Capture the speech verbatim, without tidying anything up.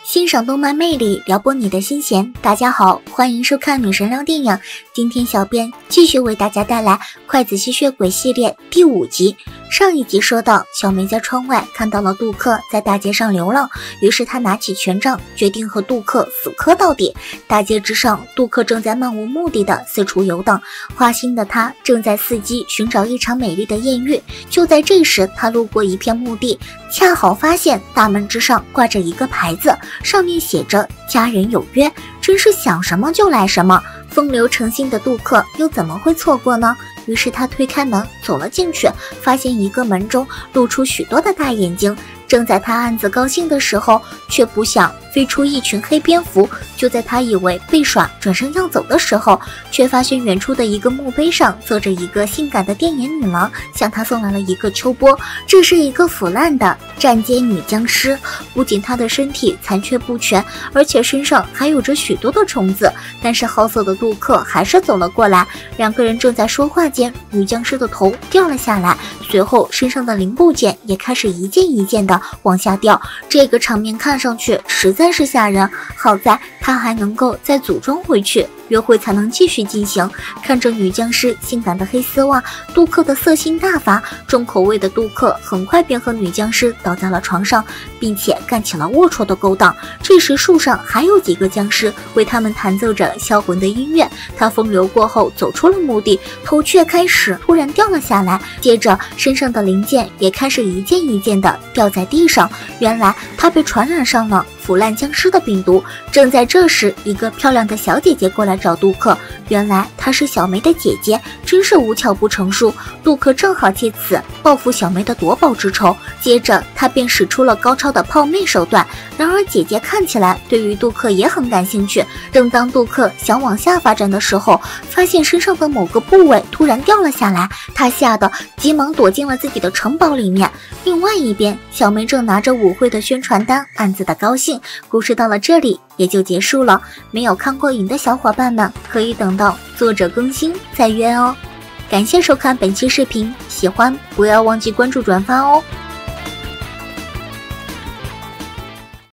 欣赏动漫魅力，撩拨你的心弦。大家好，欢迎收看女神聊电影。今天小编继续为大家带来《筷子吸血鬼》系列第五集。上一集说到，小梅在窗外看到了杜克在大街上流浪，于是她拿起权杖，决定和杜克死磕到底。大街之上，杜克正在漫无目的的四处游荡，花心的他正在伺机寻找一场美丽的艳遇。就在这时，他路过一片墓地，恰好发现大门之上挂着一个牌子，上面写着家人有约，真是想什么就来什么。风流成性的杜克又怎么会错过呢？于是他推开门走了进去，发现一个门中露出许多的大眼睛。正在他暗自高兴的时候，却不想飞出一群黑蝙蝠。就在他以为被耍转身要走的时候，却发现远处的一个墓碑上坐着一个性感的电眼女郎，向他送来了一个秋波。这是一个腐烂的站街女僵尸，不仅她的身体残缺不全，而且身上还有着许多的虫子。但是好色的杜克还是走了过来，两个人正在说话间，女僵尸的头掉了下来，随后身上的零部件也开始一件一件的往下掉。这个场面看上去实在是吓人，好在他还能够再组装回去，约会才能继续进行。看着女僵尸性感的黑丝袜，杜克的色心大发。重口味的杜克很快便和女僵尸倒在了床上，并且干起了龌龊的勾当。这时树上还有几个僵尸为他们弹奏着销魂的音乐。他风流过后走出了墓地，头却开始突然掉了下来，接着身上的零件也开始一件一件的掉在地上。原来他被传染上了腐烂僵尸的病毒。正在这时，一个漂亮的小姐姐过来找杜克，原来她是小梅的姐姐，真是无巧不成书。杜克正好借此报复小梅的夺宝之仇，接着他便使出了高超的泡妹手段。然而姐姐看起来对于杜克也很感兴趣。正当杜克想往下发展的时候，发现身上的某个部位突然掉了下来，他吓得急忙躲进了自己的城堡里面。另外一边，小梅正拿着舞会的宣传单，暗自的高兴。故事到了这里也就结束了，没有看过瘾的小伙伴们可以等到作者更新再约哦。感谢收看本期视频，喜欢不要忘记关注转发哦。